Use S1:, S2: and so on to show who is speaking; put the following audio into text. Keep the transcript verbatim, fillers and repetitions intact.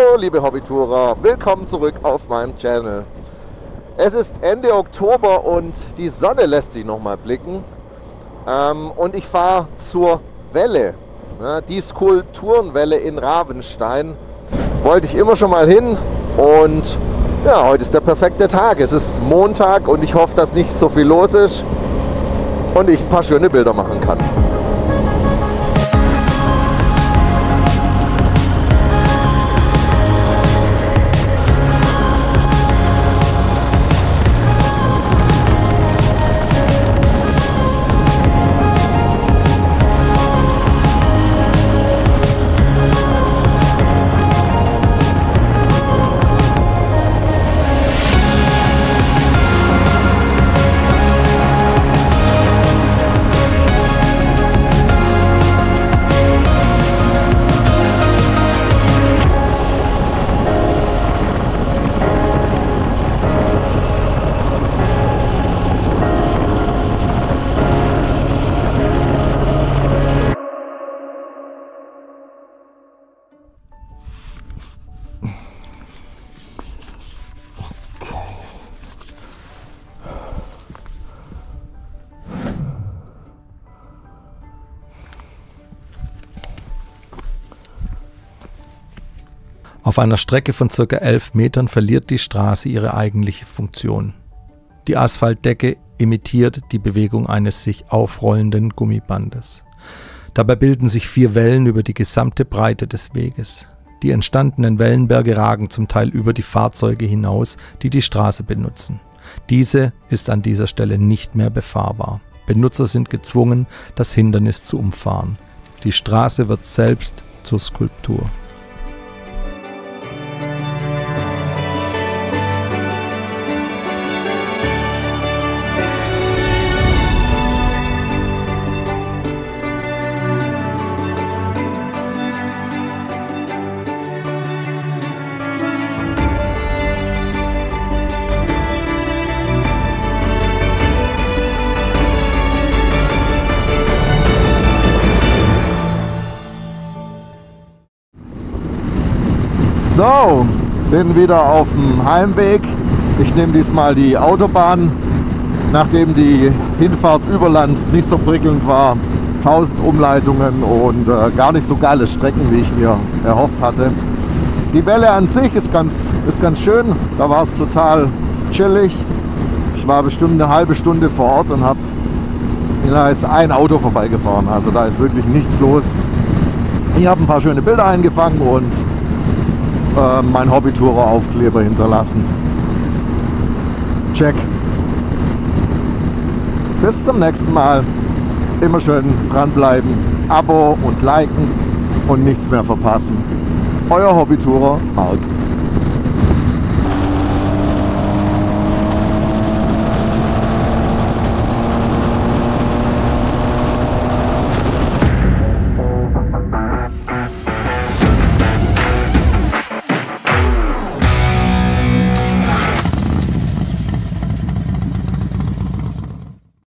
S1: Hallo liebe Hobbytourer, willkommen zurück auf meinem Channel. Es ist Ende Oktober und die Sonne lässt sich noch mal blicken. Ähm, und ich fahre zur Welle, ja, die Skulpturenwelle in Ravenstein. Wollte ich immer schon mal hin und ja, heute ist der perfekte Tag. Es ist Montag und ich hoffe, dass nicht so viel los ist und ich ein paar schöne Bilder machen kann.
S2: Auf einer Strecke von ca. elf Metern verliert die Straße ihre eigentliche Funktion. Die Asphaltdecke imitiert die Bewegung eines sich aufrollenden Gummibandes. Dabei bilden sich vier Wellen über die gesamte Breite des Weges. Die entstandenen Wellenberge ragen zum Teil über die Fahrzeuge hinaus, die die Straße benutzen. Diese ist an dieser Stelle nicht mehr befahrbar. Benutzer sind gezwungen, das Hindernis zu umfahren. Die Straße wird selbst zur Skulptur.
S1: So, bin wieder auf dem Heimweg. Ich nehme diesmal die Autobahn, nachdem die Hinfahrt über Land nicht so prickelnd war. tausend Umleitungen und äh, gar nicht so geile Strecken, wie ich mir erhofft hatte. Die Welle an sich ist ganz, ist ganz schön. Da war es total chillig. Ich war bestimmt eine halbe Stunde vor Ort und habe ja, jetzt ein Auto vorbeigefahren. Also da ist wirklich nichts los. Ich habe ein paar schöne Bilder eingefangen und äh, mein Hobbytourer-Aufkleber hinterlassen. Check. Bis zum nächsten Mal. Immer schön dranbleiben, Abo und liken und nichts mehr verpassen. Euer Hobbytourer Marc.